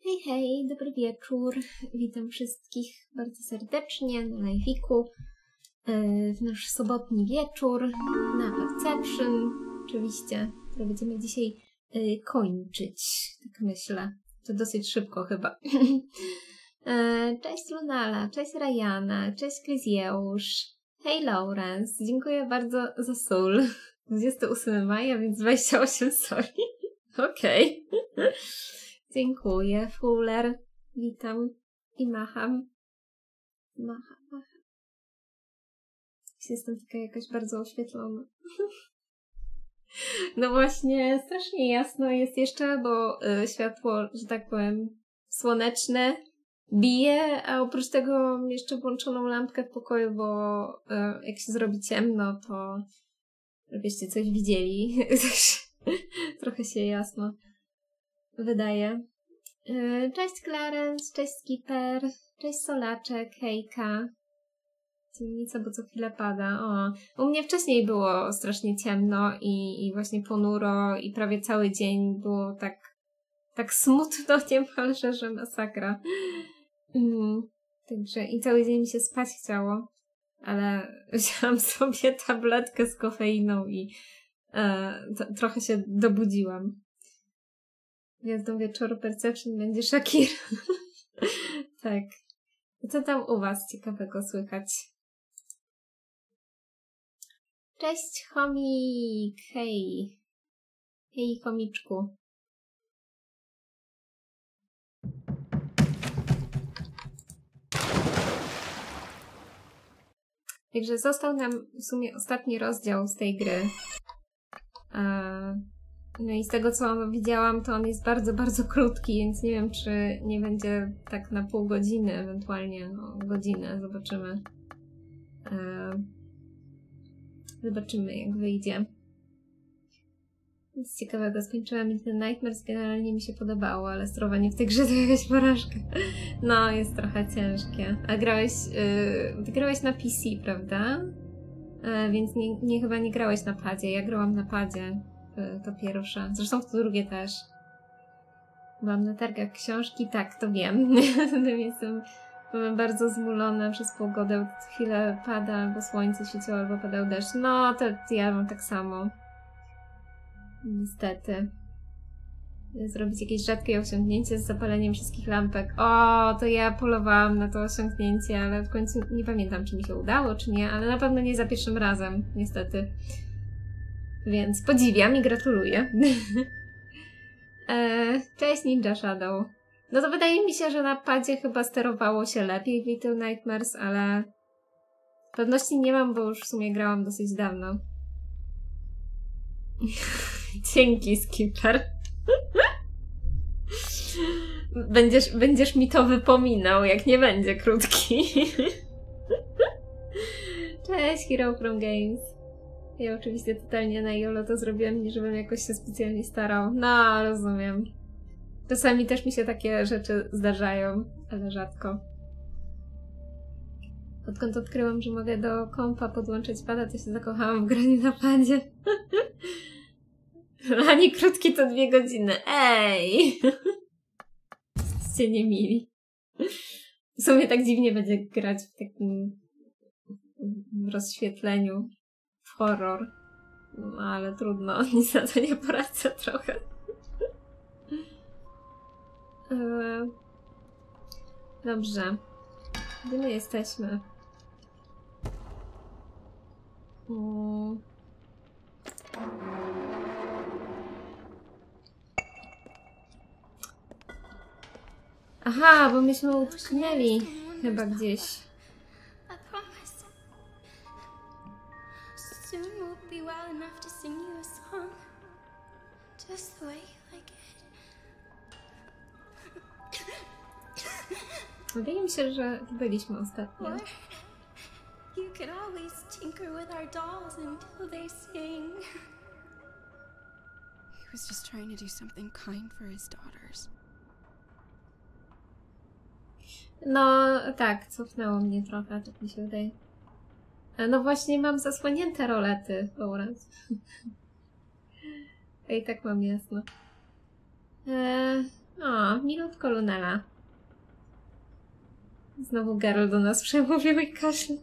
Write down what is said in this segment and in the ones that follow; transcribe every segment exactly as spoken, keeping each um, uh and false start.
Hej, hej, dobry wieczór. Witam wszystkich bardzo serdecznie na live'iku w nasz sobotni wieczór na Perception. Oczywiście, to będziemy dzisiaj kończyć, tak myślę. To dosyć szybko chyba. Cześć Lunala, cześć Rajana, cześć Klizjeusz. Hej Lawrence, dziękuję bardzo za sól. dwudziestego ósmego maja, więc dwadzieścia osiem soli. Okej. Okay. Dziękuję, Fuller. Witam i macham. Macham, macham. Jestem taka jakaś bardzo oświetlona. No właśnie, strasznie jasno jest jeszcze, bo y, światło, że tak powiem, słoneczne bije, a oprócz tego mam jeszcze włączoną lampkę w pokoju, bo y, jak się zrobi ciemno, to żebyście coś widzieli. Trochę się jasno wydaje. Cześć Clarence, cześć Skipper, cześć Solaczek, hejka. Ciemnica, bo co chwilę pada. O, u mnie wcześniej było strasznie ciemno i, i właśnie ponuro i prawie cały dzień było tak tak smutno, niemalże, że masakra. Mm, także i cały dzień mi się spać chciało, ale wzięłam sobie tabletkę z kofeiną i e, to, trochę się dobudziłam. Gwiazdą wieczoru Perception będzie Shakira. Tak. Co tam u was ciekawego słychać? Cześć chomik! Hej! Hej chomiczku! Także został nam w sumie ostatni rozdział z tej gry. No i z tego, co widziałam, to on jest bardzo, bardzo krótki, więc nie wiem, czy nie będzie tak na pół godziny, ewentualnie no, godzinę. Zobaczymy. Eee, zobaczymy, jak wyjdzie. Nic ciekawego. Skończyłam Little Nightmares. Generalnie mi się podobało, ale sterowanie w tej grze to jakaś porażka. No, jest trochę ciężkie. A grałeś... Yy, ty grałeś na P C, prawda? Eee, więc nie, nie, chyba nie grałeś na padzie. Ja grałam na padzie. To pierwsze. Zresztą to drugie też. Byłam na targach książki, tak, to wiem. Jestem bardzo zmulona przez pogodę. Chwilę pada, albo słońce świeciło, albo padał deszcz. No, to ja mam tak samo. Niestety. Zrobić jakieś rzadkie osiągnięcie z zapaleniem wszystkich lampek. O, to ja polowałam na to osiągnięcie, ale w końcu nie pamiętam, czy mi się udało, czy nie, ale na pewno nie za pierwszym razem, niestety. Więc podziwiam i gratuluję. eee, cześć Ninja Shadow. No to wydaje mi się, że na padzie chyba sterowało się lepiej w Little Nightmares, ale pewności nie mam, bo już w sumie grałam dosyć dawno. Dzięki, Skipper. będziesz, będziesz mi to wypominał, jak nie będzie krótki. Cześć Hero from Games. Ja oczywiście totalnie na jolo to zrobiłam, nie żebym jakoś się specjalnie starał. No, rozumiem. Czasami też mi się takie rzeczy zdarzają, ale rzadko. Odkąd odkryłam, że mogę do kompa podłączyć pada, to się zakochałam w graniu na padzie. Ani krótki to dwie godziny. Ej! Jesteście niemili. W sumie tak dziwnie będzie grać w takim rozświetleniu. Horror. No ale trudno, nic na to nie poradzę trochę. Eee... Dobrze. Gdzie my jesteśmy? Hmm. Aha, bo myśmy utknęli chyba gdzieś. Soon we'll be well enough to sing you a song, just the way you like it. Wydaje mi się, że byliśmy ostatnio. Or you could always tinker with our dolls until they sing. He was just trying to do something kind for his daughters. No tak, cofnęło mnie trochę, tak mi się wydaje. No właśnie mam zasłonięte rolety, Lawrence. I tak mam jasno. Eee, o, O, milutko Lunela. Znowu Geralt do nas przemówił i kaszle.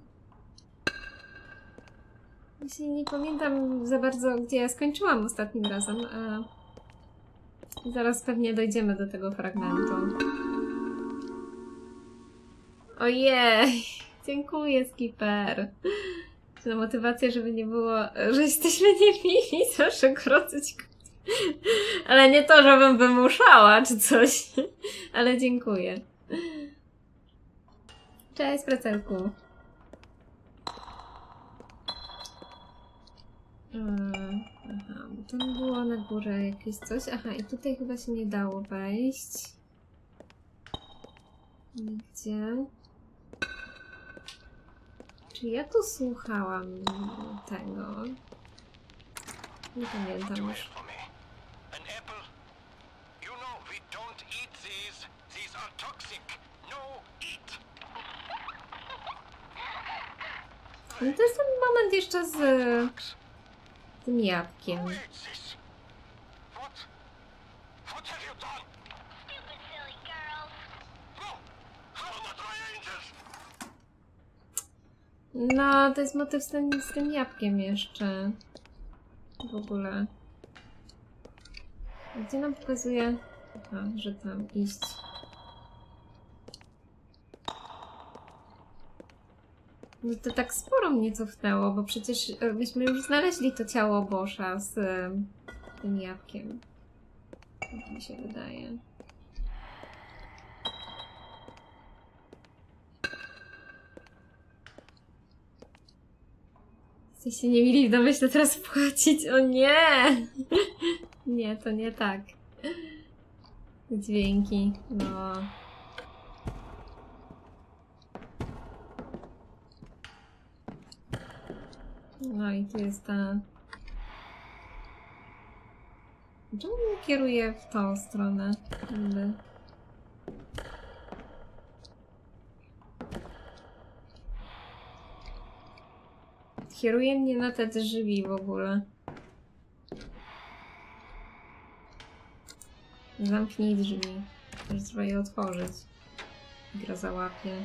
Właśnie nie pamiętam za bardzo, gdzie ja skończyłam ostatnim razem, a zaraz pewnie dojdziemy do tego fragmentu. Ojej! Dziękuję, Skipper. Na motywację, żeby nie było, że jesteśmy niemili, zawsze kroczyć. Ale nie to, żebym wymuszała czy coś. Ale dziękuję. Cześć, Precelku. Hmm, aha, bo tam było na górze jakieś coś. Aha, i tutaj chyba się nie dało wejść. Nigdzie. Czy ja tu słuchałam tego? Nie pamiętam już. No to jest ten moment jeszcze z tym jabłkiem. No, to jest motyw z tym, z tym jabłkiem jeszcze. W ogóle. Gdzie nam pokazuje? Aha, że tam iść. No to tak sporo mnie cofnęło, bo przecież myśmy już znaleźli to ciało Boscha z tym jabłkiem. Tak mi się wydaje. Jesteście nie mieli w domyśle teraz płacić. O nie! Nie, to nie tak. Dźwięki, no. No i tu jest ta... Czemu mnie kieruje w tą stronę? Będę... Kieruje mnie na te drzwi w ogóle. Zamknij drzwi. Też trzeba je otworzyć. Gra załapie.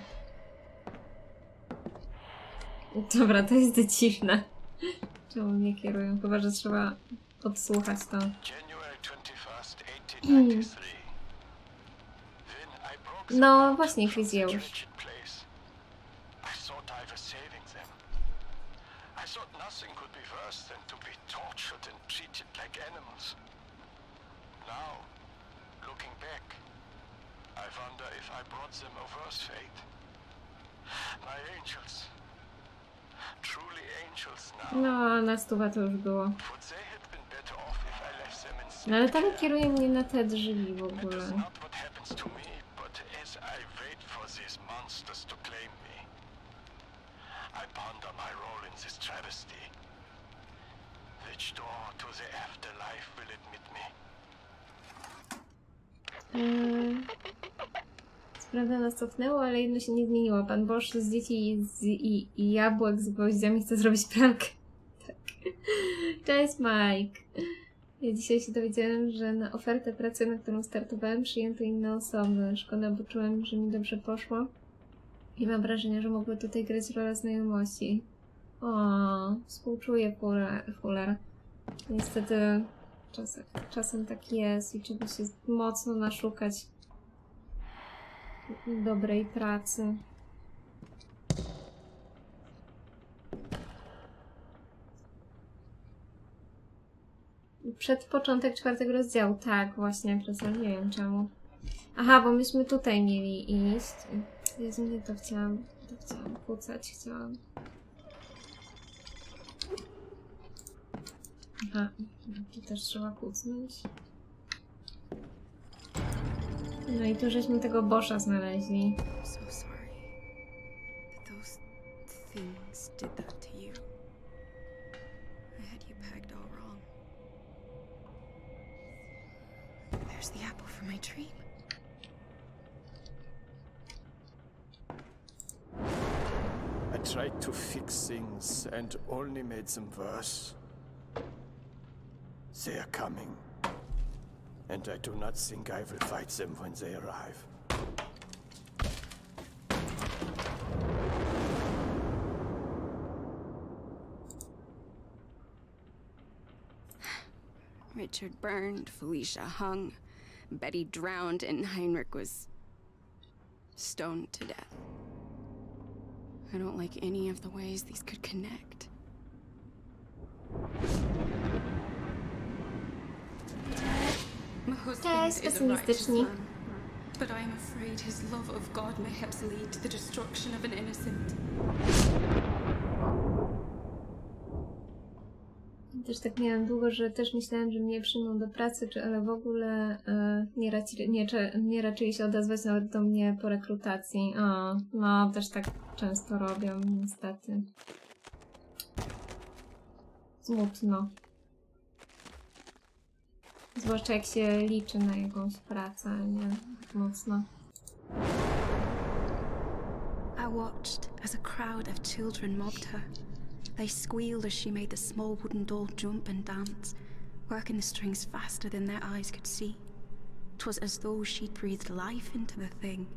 Dobra, to jest dziwne. Czemu mnie kierują? Chyba, że trzeba odsłuchać to. Hmm. No właśnie, Kryzeusz. No, na stuwa to już było. No ale tam kieruje mnie na te drzwi w ogóle. Hmm. Prawda nas cofnęło, ale jedno się nie zmieniło. Pan Bosch z dzieci i, z, i, i jabłek z gwoździami chce zrobić pralkę. Tak. Cześć, Mike. Ja dzisiaj się dowiedziałem, że na ofertę pracy, na którą startowałem, przyjęto inne osoby. Szkoda, bo czułem, że mi dobrze poszło. I mam wrażenie, że mogły tutaj grać rolę znajomości. O, współczuję Fuller. Niestety czasem, czasem tak jest i trzeba się mocno naszukać dobrej pracy. Przed początek czwartego rozdziału. Tak, właśnie, profesor, nie wiem czemu. Aha, bo myśmy tutaj mieli iść. Jezu, nie to chciałam. To chciałam kłócać, chciałam. Aha, tu też trzeba kłócnąć. No i tu żeśmy tego Boscha znaleźli. So sorry that those things did that to you. I had you pegged all wrong. There's the apple for my dream. I tried to fix things and only made them worse. They are coming. and I do not think I will fight them when they arrive. Richard burned, Felicia hung, Betty drowned, and Heinrich was stoned to death. I don't like any of the ways these could connect. My husband Cześć, is a pesymistyczni. righteous man, but I am afraid his love of God may help lead to the destruction of an innocent. Też tak miałam długo, że też myślałam, że mnie przyjmą do pracy, czy ale w ogóle e, nie, raci, nie, nie raczyli się odezwać nawet do mnie po rekrutacji. O, no, też tak często robią, niestety. Smutno. Zwłaszcza jak się liczy na jakąś pracę, nie? Mocno. I watched as a crowd of children mobbed her. They squealed as she made the small wooden doll jump and dance, working the strings faster than their eyes could see. 'Twas as though she'd breathed life into the thing.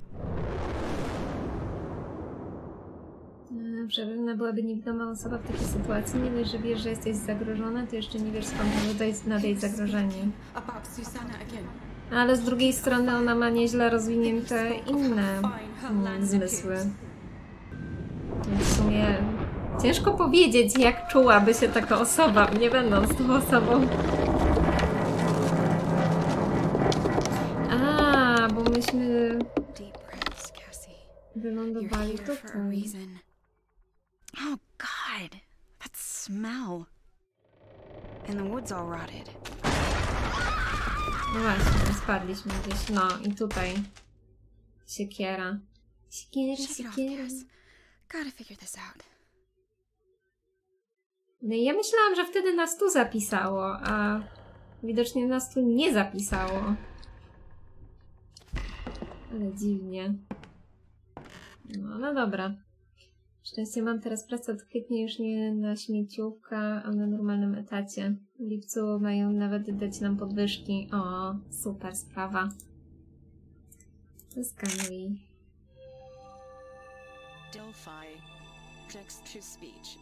Przebrana byłaby niewidoma osoba w takiej sytuacji. Nie dość, że wiesz, że jesteś zagrożona, to jeszcze nie wiesz, skąd nadejść zagrożenie. Ale z drugiej strony ona ma nieźle rozwinięte inne mm, zmysły. Więc w sumie ciężko powiedzieć, jak czułaby się taka osoba, nie będąc tą osobą. A, bo myśmy wylądowali tutaj. Oh God, that smell. And the wood's all rotted. No właśnie, spadliśmy gdzieś. No i tutaj siekiera. Siekiera, siekiera. Gotta figure this out. No i ja myślałam, że wtedy nas tu zapisało, a widocznie nas tu nie zapisało. Ale dziwnie. No, no dobra. Szczęście mam teraz pracę od kwietnia już nie na śmieciówka, a na normalnym etacie. W lipcu mają nawet dać nam podwyżki. O, super sprawa. Zeskanuj. Delphi. Text to speech.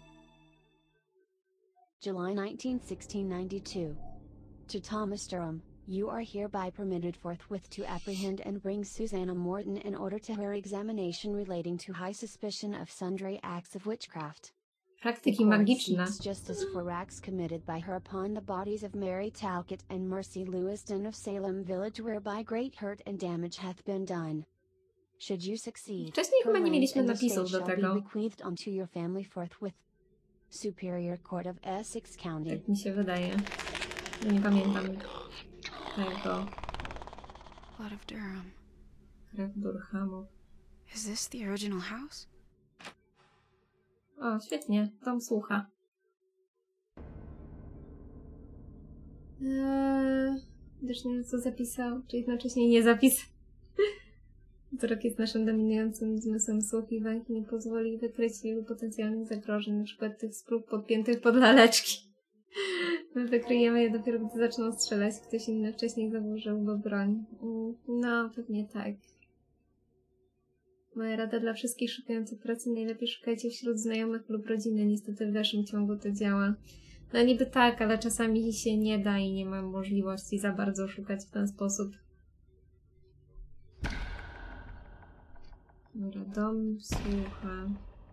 July nineteenth, sixteen ninety-two. To Thomas Durham, you are hereby permitted forthwith to apprehend and bring Susanna Morton in order to her examination relating to high suspicion of sundry acts of witchcraft. Praktyki magiczne. Justice for acts committed by her upon the bodies of Mary Talcott and Mercy Lewiston of Salem Village, whereby great hurt and damage hath been done. Should you succeed, Wcześniej her chyba nie land mieliśmy and napisów estate do shall be tego. bequeathed unto your family forthwith. Superior Court of Essex County. Tak mi się wydaje. Nie pamiętam tego. Blood of Durham. Krew Durhamów. Is this the original house? O, świetnie. Tom słucha. Eee, też nie wiem, co zapisał, czy jednocześnie nie zapisał. Wzrok jest naszym dominującym zmysłem słuchiwań i nie pozwoli wykryć wielu potencjalnych zagrożeń, na przykład tych sprób podpiętych pod laleczki. My wykryjemy je dopiero, gdy zaczną strzelać. Ktoś inny wcześniej założyłby broń. No, pewnie tak. Moja rada dla wszystkich szukających pracy: najlepiej szukajcie wśród znajomych lub rodziny. Niestety w dalszym ciągu to działa. No niby tak, ale czasami się nie da i nie mam możliwości za bardzo szukać w ten sposób. Dobra, dom słucha.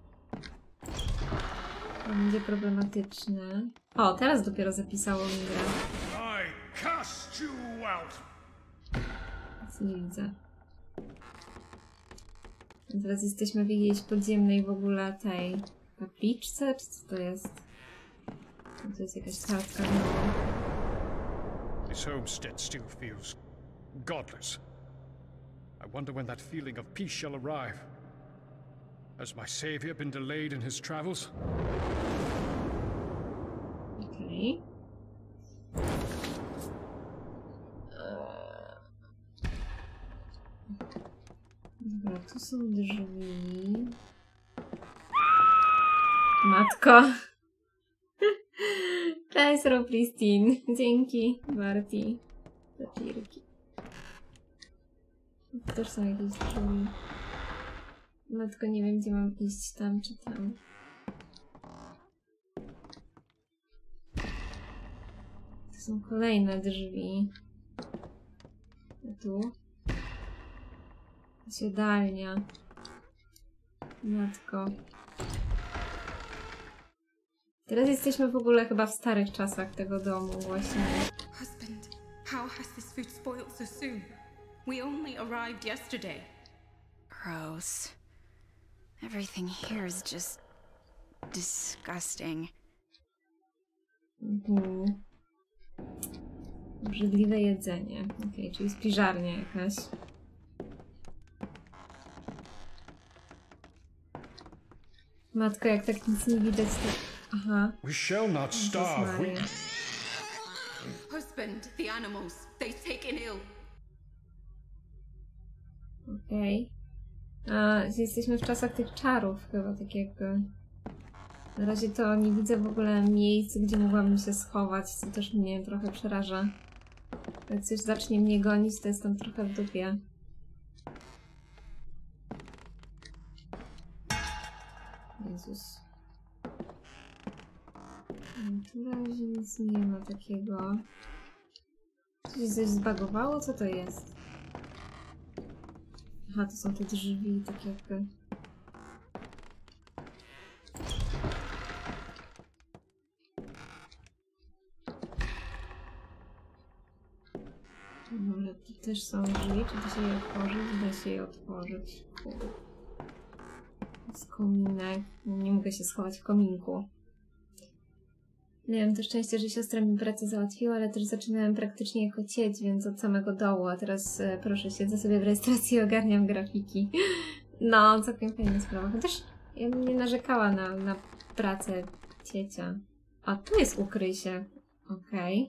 To będzie problematyczne. O, teraz dopiero zapisało mi grę. I cast you out. Nic nie widzę. Teraz jesteśmy w jakiejś podziemnej w ogóle tej kapliczce, czy co to jest? To jest jakaś kartka. This homestead still feels godless. I wonder when that feeling of peace shall arrive. Has my savior been delayed in his travels? Okej. Dobra, tu są drzwi. Matko. Cześć, Rob Listin. Dzięki, Marty. Papierki. To też są jakieś drzwi. No tylko nie wiem, gdzie mam iść, tam czy tam. To są kolejne drzwi. A tu? Siadalnia. Matko. Teraz jesteśmy w ogóle chyba w starych czasach tego domu właśnie. Husband, how has this food spoiled so soon? We only arrived yesterday. Gross. Everything here is just disgusting. Mhm. Obrzydliwe jedzenie. Okej, okay, czyli spiżarnia jakaś. Matko, jak tak nic nie widać, to... Aha. We shall not starve. We... Husband, the animals, they've taken ill. Okej. Okay. A, jesteśmy w czasach tych czarów chyba, tak jakby. Na razie to nie widzę w ogóle miejsc, gdzie mogłabym się schować, co też mnie trochę przeraża. Jak coś zacznie mnie gonić, to jestem trochę w dupie. Jezus. Tu na razie nic nie ma takiego. Coś coś zbagowało? Co to jest? Aha, to są te drzwi, tak jakby. Dobra, tu też są drzwi. Czy da się je otworzyć? Da się je otworzyć. Kurde. Z kominek. Nie mogę się schować w kominku. Miałam to szczęście, że siostra mi pracę załatwiła, ale też zaczynałem praktycznie jako cieć, więc od samego dołu, a teraz e, proszę, siedzę sobie w rejestracji i ogarniam grafiki. No, całkiem fajna sprawa. Chociaż ja bym nie narzekała na, na pracę ciecia. A tu jest ukryj się. Okej.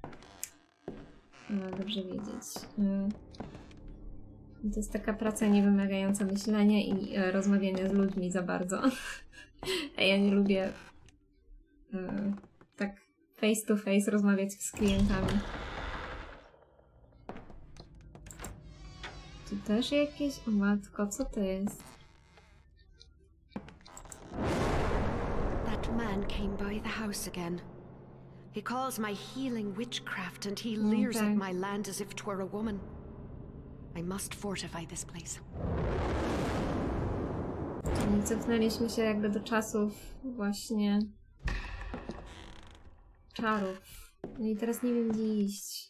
Okay. Dobrze wiedzieć. E, to jest taka praca niewymagająca myślenia i e, rozmawiania z ludźmi za bardzo. A ja nie lubię e, tak face to face rozmawiać z klientami. Tu też jakieś... O matko, co to jest? That man came by the house again. He calls my healing witchcraft and he leers Okay. at my land as if 'twere a woman. I must fortify this place. Czyli cofnęliśmy się jakby do czasów właśnie czarów. No i teraz nie wiem, gdzie iść.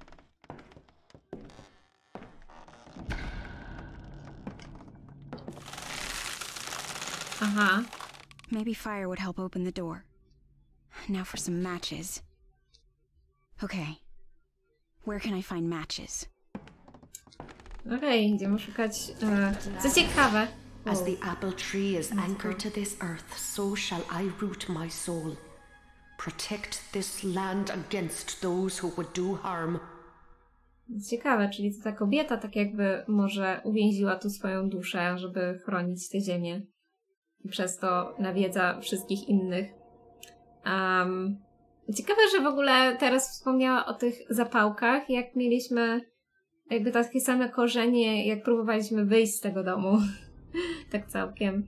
Aha. Maybe fire would help open the door. Now for some matches. Okay. Where can I find matches? Okej, okay, idziemy szukać... E, co ciekawe... As the apple tree is anchored to this earth, so shall I root my soul. Protect this land against those who would do harm. Ciekawe, czyli to ta kobieta tak jakby może uwięziła tu swoją duszę, żeby chronić tę ziemię. I przez to nawiedza wszystkich innych. Um, ciekawe, że w ogóle teraz wspomniała o tych zapałkach, jak mieliśmy jakby takie same korzenie, jak próbowaliśmy wyjść z tego domu. Tak całkiem.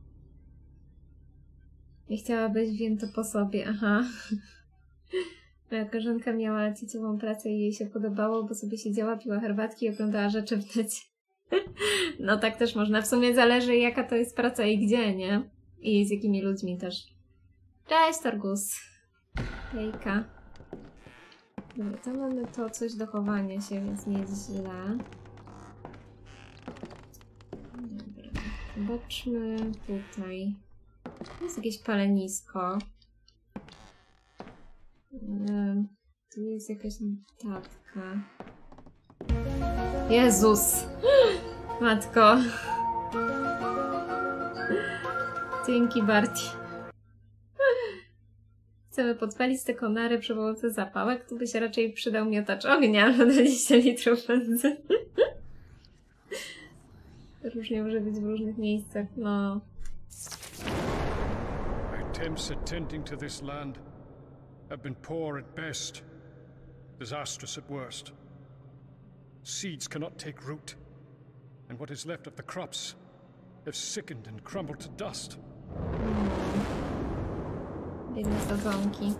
Nie chciałabyś wziąć to po sobie, aha. Moja koleżanka miała cieciową pracę i jej się podobało, bo sobie siedziała, piła herbatki i oglądała rzeczy w necie. No tak też można. W sumie zależy, jaka to jest praca i gdzie, nie? I z jakimi ludźmi też. Cześć, Torgus. Hejka. Dobra, to mamy to coś do chowania się, więc nie jest źle. Dobra. Zobaczmy tutaj. Tu jest jakieś palenisko. Yy, tu jest jakaś notatka. Jezus! Matko! Dzięki, Barty. Chcemy podpalić te konary przy pomocy zapałek. Tu by się raczej przydał miotacz ognia na dwadzieścia litrów benzyny. Różnie może być w różnych miejscach, no. Attempts at tending to this land have been poor at best, disastrous at worst. seeds cannot take root, and what is left of the crops have sickened and crumbled to dust. Biedne sadzonki.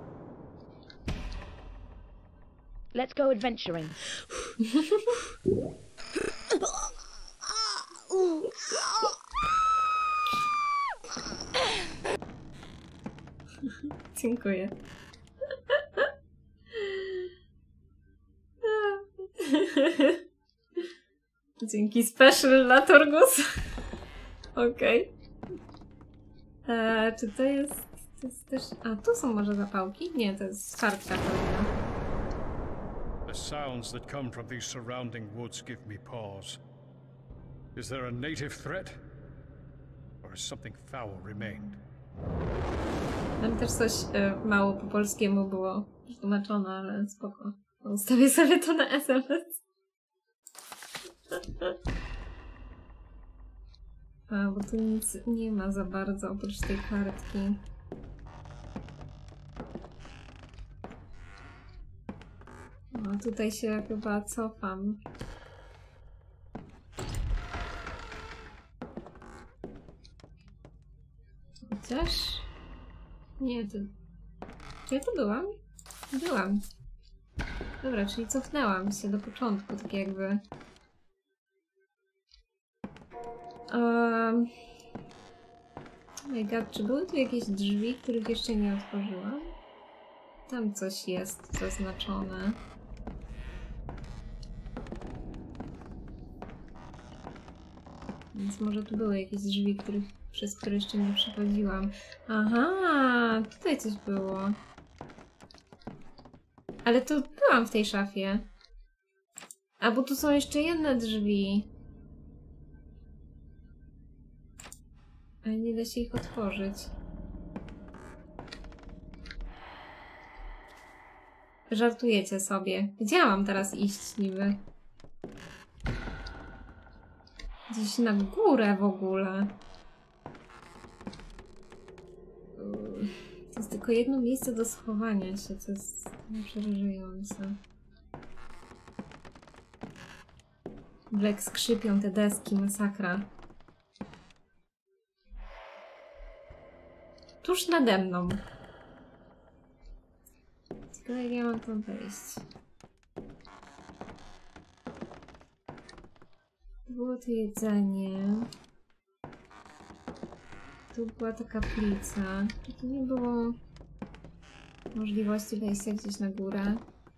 Let's go adventuring. Dziękuję. Dzięki special dla Torgus. Okej. Okay. Czy to jest, to jest też... A, tu są może zapałki? Nie, to jest kartka kolejna. The sounds that come from these surrounding woods give me pause. Is there a native threat? Or has something foul remained? Tam też coś y, mało po polskiemu było tłumaczone, ale spoko. Ustawię sobie to na S M S. A, bo tu nic nie ma za bardzo oprócz tej kartki. No, tutaj się chyba cofam. Chociaż... Nie, to... Czy ja tu byłam? Byłam. Dobra, czyli cofnęłam się do początku, tak jakby... Um... Oh my god, czy były tu jakieś drzwi, których jeszcze nie otworzyłam? Tam coś jest zaznaczone. Więc może tu były jakieś drzwi, których, przez które jeszcze nie przechodziłam. Aha, tutaj coś było. Ale tu byłam w tej szafie. A bo tu są jeszcze jedne drzwi. Ale nie da się ich otworzyć. Żartujecie sobie. Gdzie ja mam teraz iść niby? Gdzieś na górę w ogóle. To jest tylko jedno miejsce do schowania się, co jest przerażające. Jak skrzypią te deski, masakra. Tuż nade mną. Ciekawe, jak ja mam tam wejść. Było to jedzenie. Tu była ta kaplica. Tu nie było możliwości wejścia gdzieś na górę.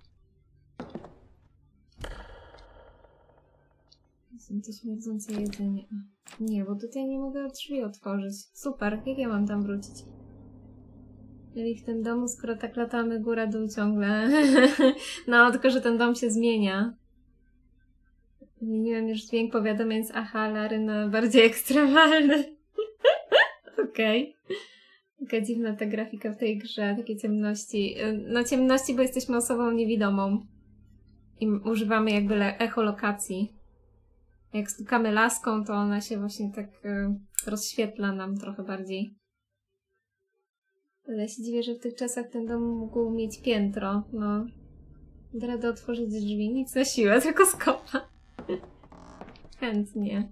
Są to śmierdzące jedzenie. Nie, bo tutaj nie mogę drzwi otworzyć. Super, jak ja mam tam wrócić? Jeżeli w tym domu, skoro tak latamy góra-dół ciągle. No, tylko że ten dom się zmienia. Zmieniłem już dźwięk powiadomień z aha, Lary na bardziej ekstremalny. Okej. Okay. Taka dziwna ta grafika w tej grze, takie ciemności. No ciemności, bo jesteśmy osobą niewidomą. I używamy jakby echolokacji. Jak stukamy laską, to ona się właśnie tak y, rozświetla nam trochę bardziej. Ale ja się dziwię, że w tych czasach ten dom mógł mieć piętro. No. Da radę otworzyć drzwi. Nic na siłę, tylko skopa. Chętnie.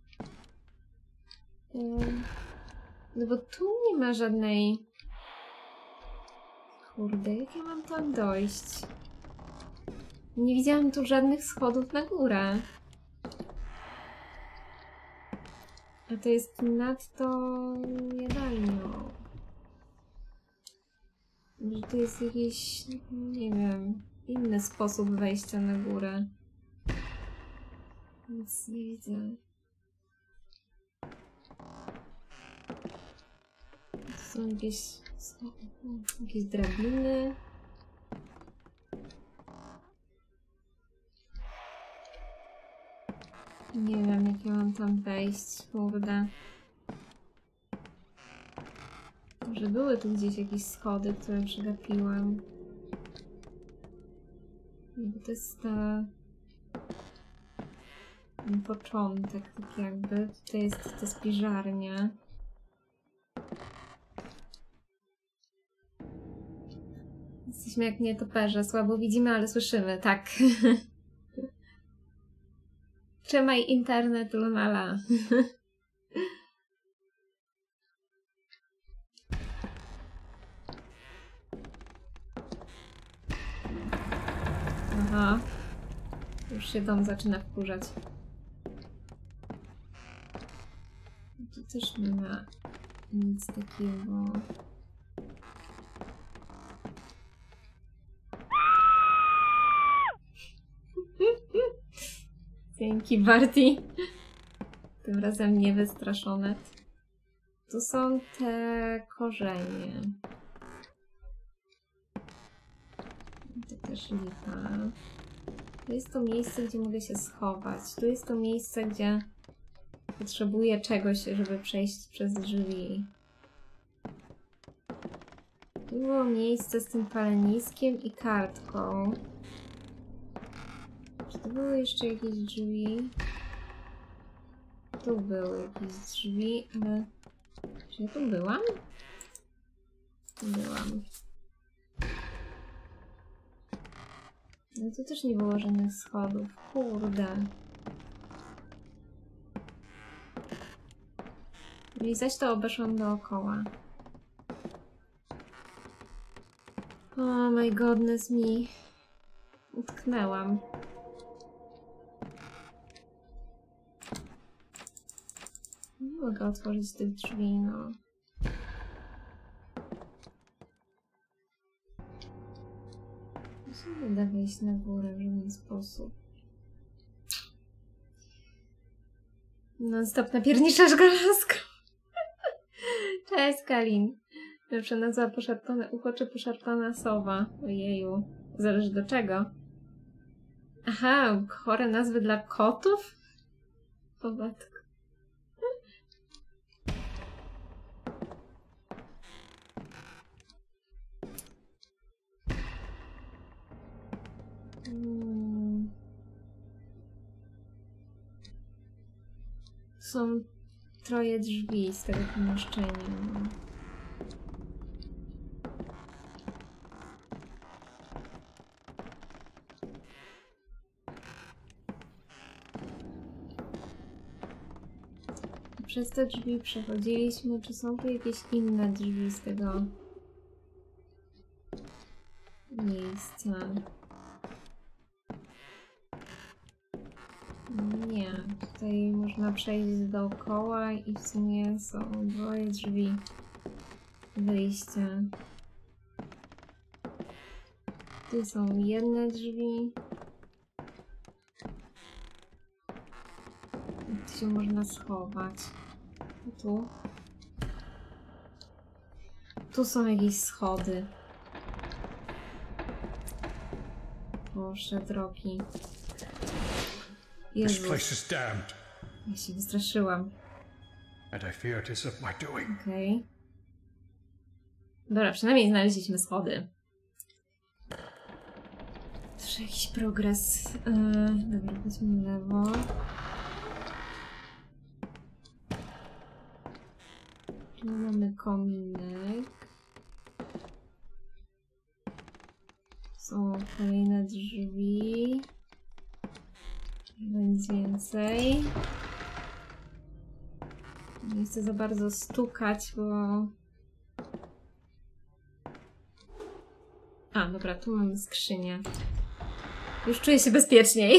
Um, no bo tu nie ma żadnej... Kurde, jak ja mam tam dojść? Nie widziałam tu żadnych schodów na górę. A to jest nad tą jadalnią. Może to jest jakiś, nie wiem, inny sposób wejścia na górę. Nic nie widzę. To są jakieś, są jakieś drabiny. Nie wiem, jak ja mam tam wejść, kurde. Może były tu gdzieś jakieś schody, które przegapiłam. Bo to jest ta... ten początek, tak jakby. Tutaj jest ta spiżarnia. Jesteśmy jak nietoperze, słabo widzimy, ale słyszymy, tak. Trzymaj internet, Lunala. Aha. Już się dom zaczyna wkurzać. Tu też nie ma nic takiego. Dzięki, Barty. Tym razem nie wystraszone. Tu są te korzenie. To też lipa. Tu jest to miejsce, gdzie mogę się schować. Tu jest to miejsce, gdzie potrzebuję czegoś, żeby przejść przez drzwi. Tu było miejsce z tym paleniskiem i kartką. Czy to były jeszcze jakieś drzwi? Tu były jakieś drzwi, ale... Czy ja tu byłam? Byłam. No tu też nie było żadnych schodów. Kurde. I zaś to obeszłam dookoła. Oh my goodness me. Utknęłam. Nie mogę otworzyć tych drzwi, no. Nie da wejść na górę w żaden sposób. No stop, napierniczasz go laską. Cześć, Kalin. Lepsza nazwa poszarpane ucho czy poszarpana sowa? Ojeju. Zależy do czego. Aha, chore nazwy dla kotów? O matko. Hmm. Są troje drzwi z tego pomieszczenia. Przez te drzwi przechodziliśmy. Czy są tu jakieś inne drzwi z tego miejsca? Nie. Tutaj można przejść dookoła i w sumie są dwoje drzwi wyjścia. Tu są jedne drzwi. I tu się można schować. A tu? Tu są jakieś schody. Boże drogi. This place is damned. Ja się wystraszyłam. And I fear it is of my doing. Okej. Okay. Dobra, przynajmniej znaleźliśmy schody. Też jakiś progres. Yy, dobra, chodźmy w lewo. Tu mamy kominek. Są kolejne drzwi. Nic więcej. Nie chcę za bardzo stukać, bo... A, dobra, tu mamy skrzynię. Już czuję się bezpieczniej.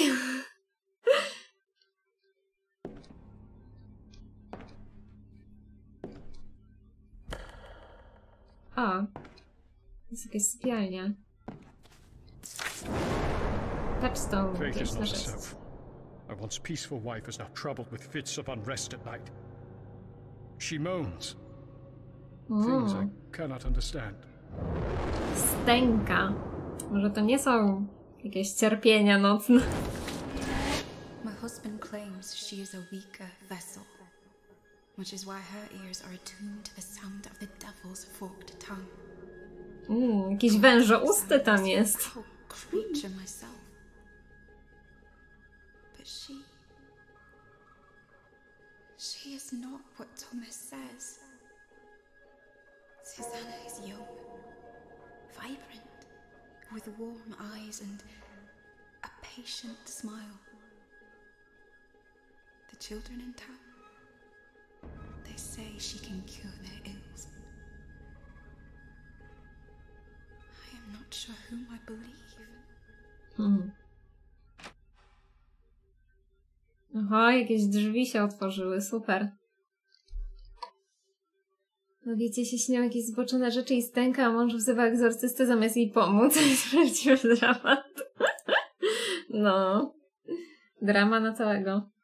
A, jest jakaś sypialnia. Touchstone. Faith is not herself. My once peaceful wife is now troubled with fits of unrest at night. She moans. Things I cannot understand. Stęka. Może to nie są jakieś cierpienia nocne. My husband claims she is a weaker vessel, which is why her ears are attuned to the sound of the devil's forked tongue. Mm, jakieś wężousty tam jest. Creature myself. But she... She is not what Thomas says. Susanna is young, vibrant, with warm eyes and a patient smile. the children in town. They say she can cure their ills. I am not sure whom I believe. Hmm. Aha, jakieś drzwi się otworzyły, super. No wiecie, się śnią jakieś zboczone rzeczy i stęka, a mąż wzywa egzorcystę zamiast jej pomóc. To jest prawdziwy dramat. No. Drama na całego.